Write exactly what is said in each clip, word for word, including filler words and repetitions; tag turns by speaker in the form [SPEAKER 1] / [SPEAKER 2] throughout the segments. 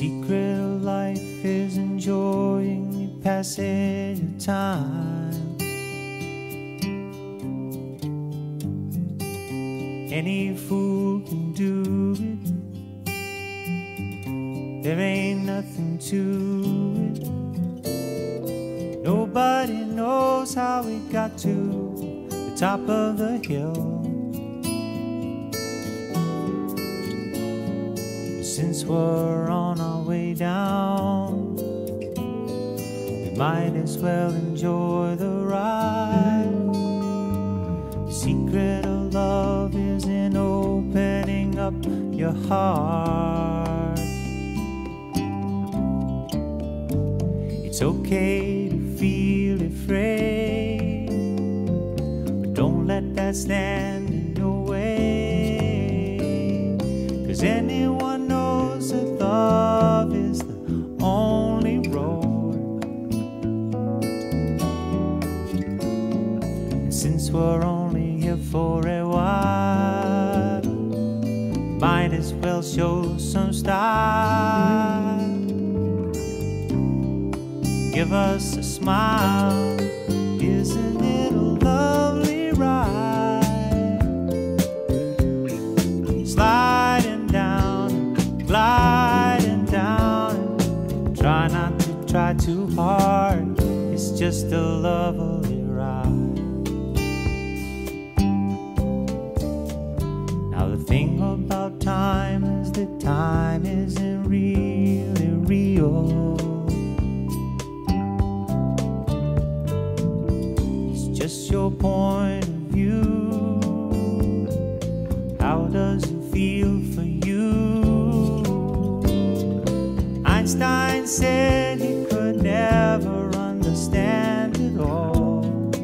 [SPEAKER 1] secret of life is enjoying the passage of time. Any fool can do it. There ain't nothing to it. Nobody knows how we got to the top of the hill. Since we're on our way down, we might as well enjoy the ride. The secret of love is in opening up your heart. It's okay to feel afraid, but don't let that stand in your way. 'Cause anyone knows that love is the only road. And since we're only here for a while, might as well show some style. Give us a smile, isn't it a lovely ride? Sliding down, gliding down. Try not to try too hard, it's just a lovely ride. Now the thing about time is that time isn't really real. Just your point of view. How does it feel for you? Einstein said he could never understand it all.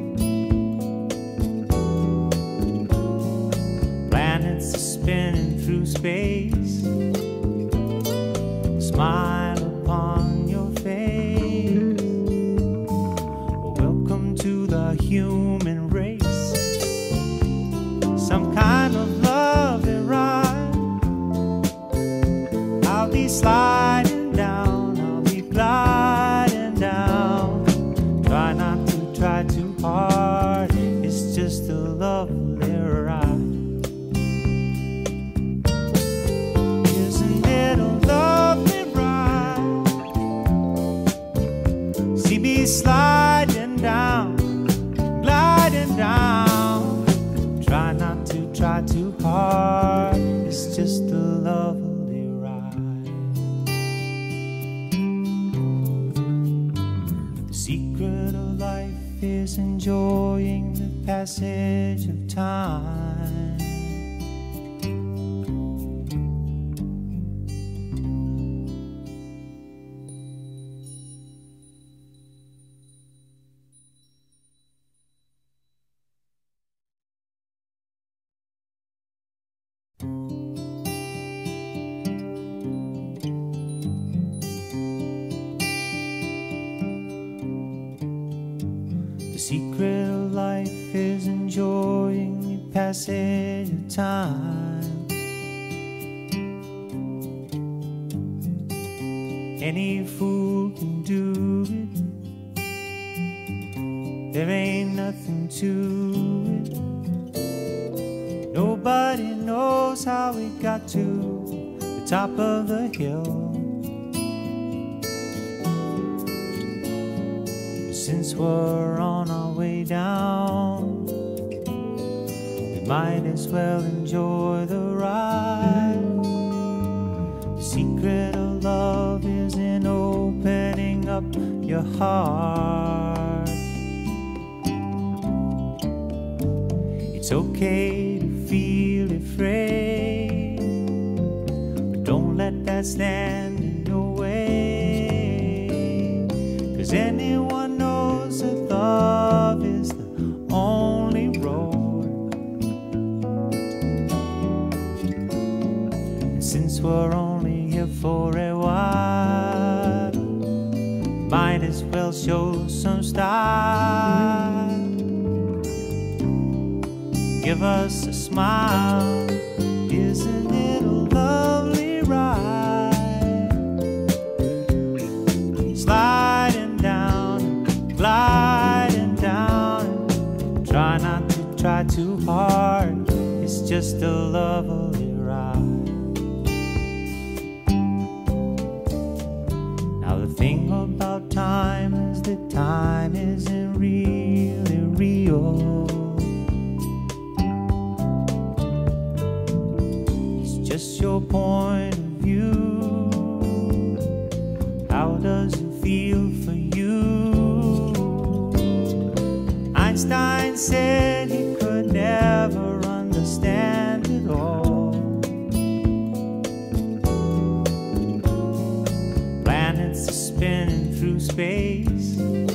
[SPEAKER 1] Planets are spinning through space. Smile upon your face. Welcome to the human race. Some kind of love and ride. I'll be sliding down, I'll be gliding down. Try not to try too hard, it's just a lovely ride. Isn't it a lovely ride? See me sliding down, gliding down. Try not to try too hard, it's just a lovely ride. The secret of life is enjoying the passage of time. The secret of life is enjoying the passage of time. Any fool can do it. There ain't nothing to it. Nobody knows how we got to the top of the hill. Since we're on our way down, we might as well enjoy the ride. The secret of love is in opening up your heart. It's okay to feel afraid, but don't let that stand in your way. 'Cause anyone knows that love is the only road. And since we're only here for a while, might as well show some style. Give us a smile, isn't it a lovely ride? try too hard. It's just a lovely ride. Now the thing about time is that time isn't really real. It's just your point of view. How does it feel for you? Einstein said he could never understand it all. Planets are spinning through space.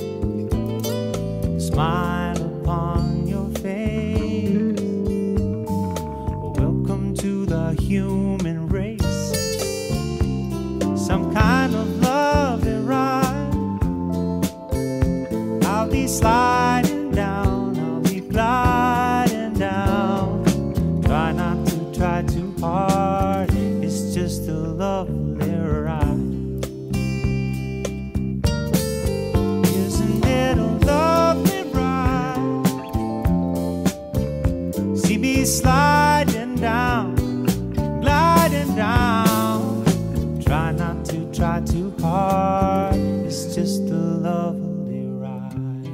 [SPEAKER 1] Smile upon your face. Welcome to the human race. Some kind of love and ride. I'll be sliding down, I'll be gliding down. Try not to try too hard. It's just a lovely ride. Isn't it a lovely ride? See me sliding down, gliding down. Try not to try too hard. It's just a lovely ride.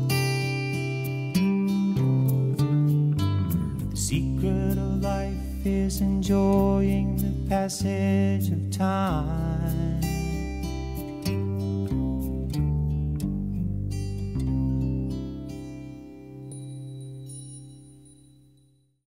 [SPEAKER 1] The secret of life is enjoying the passage of time.